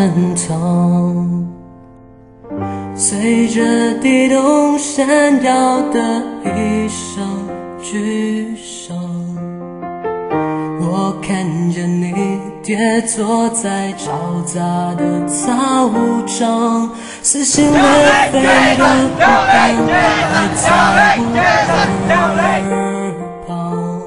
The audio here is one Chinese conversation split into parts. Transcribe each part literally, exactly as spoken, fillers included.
疼痛，随着地动闪耀的一声巨响，我看见你跌坐在嘈杂的操场，撕心裂肺的呼喊还在我耳旁。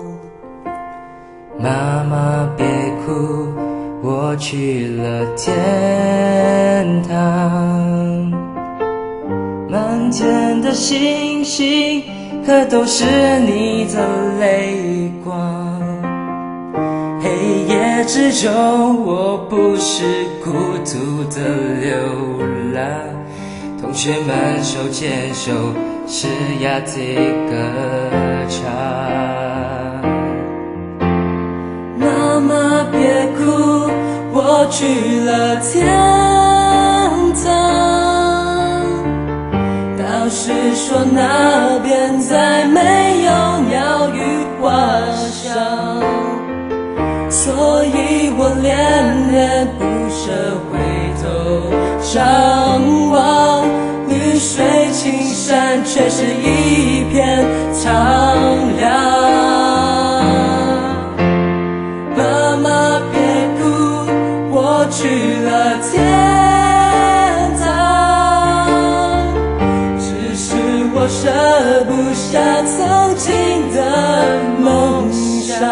妈妈别哭，我去了天堂，满天的星星可都是你的泪光。黑夜之中，我不是孤独的流浪，同学们手牵手是雅体歌唱。 妈妈别哭，我去了天堂，导师说那边再没有鸟语花香，所以我恋恋不舍回头张望，绿水青山却是一片苍凉。妈妈别哭，我去了天堂，只是我舍不下曾经的梦想，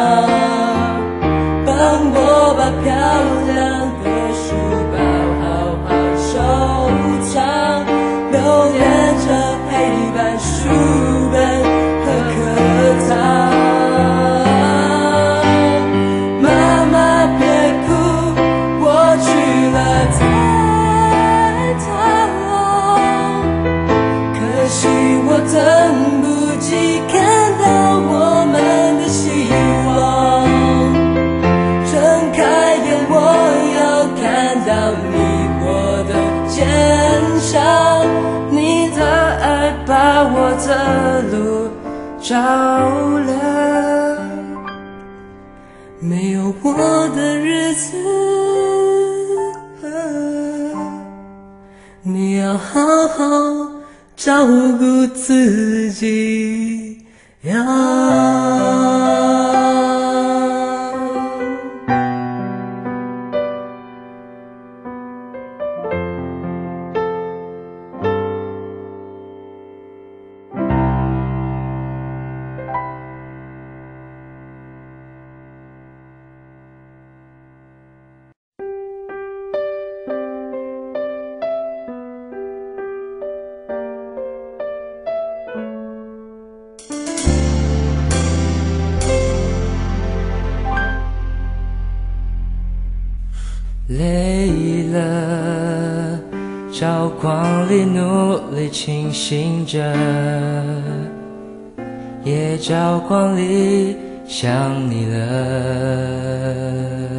帮我把漂亮的书包好好收藏，留恋着黑板书本和课堂。妈妈别哭，我去了天堂，可惜我等不及看到我们的希望，睁开眼我要看到你我的坚强，你的爱把我的路照亮，没有我的日子，你要好好照顾自己呀。 累了，照光里努力清醒着，也照光里想你了，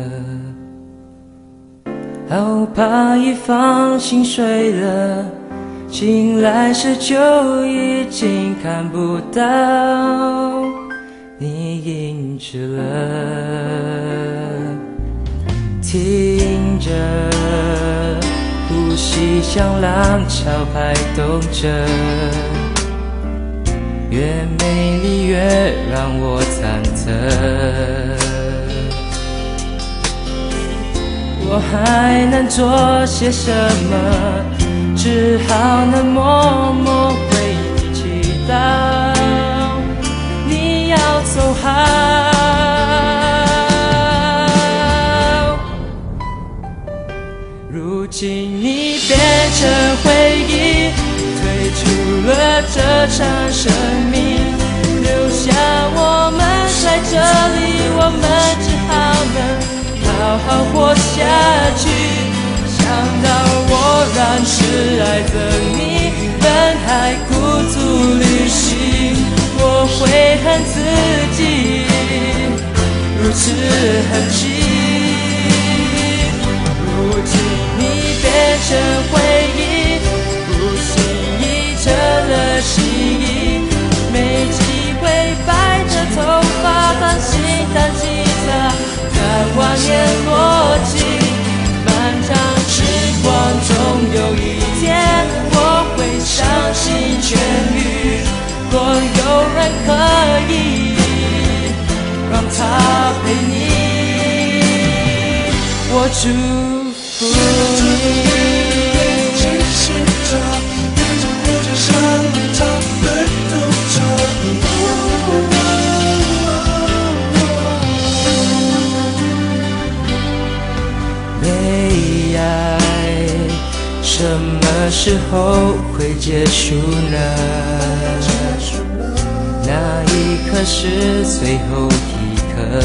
好怕一放心睡了，醒来时就已经看不到你影子了。听着，呼吸像浪潮拍动着，越美丽越让我忐忑。我还能做些什么？只好能默默为你祈祷，你要走好。如今你变成回忆，退出了这场生命，留下我们在这里，我们只好能好好活下去。想到我让挚爱的你本海孤独旅行，我会恨自己如此狠心。如今你变成回忆，不经意成了记忆，没机会摆着头发弹心弹吉他，看万年落尽，漫长时祝福你。被爱什么时候会结束呢？那一刻是最后一刻，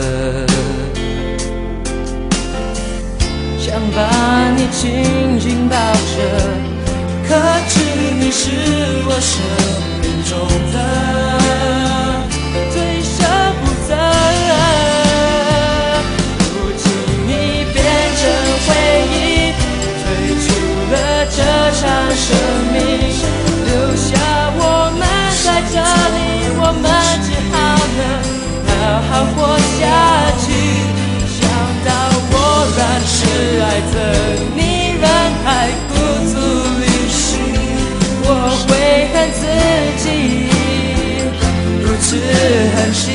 想把你紧紧抱着，可知你是我生命中的最舍不得。如今你变成回忆，退出了这场生命，留下我们在这里，我们只好能好好活下去。想到我软是爱着你，人还不足旅行，我会恨自己如此狠心。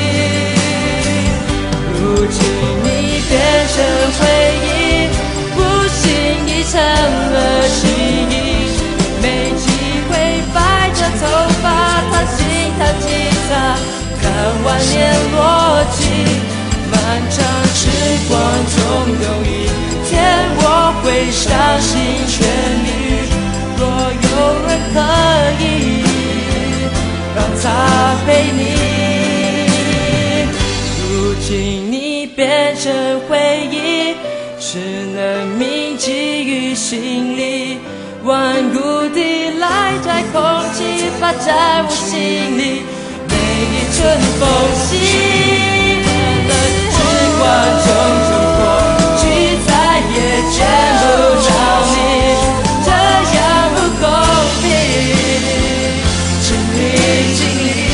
如今你变成回忆，不经意成了记忆，没机会摆着头发弹心弹吉他，看万年落尽。漫长时光总有一天我会伤心全愈，若有人可以让他陪你。如今你变成回忆，只能铭记于心里，顽固地赖在空气，发在我心里每一寸缝隙。时光匆匆过去，再也见不着你，这样不公平，请你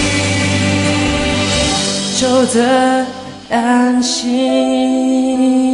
尽力走得安心。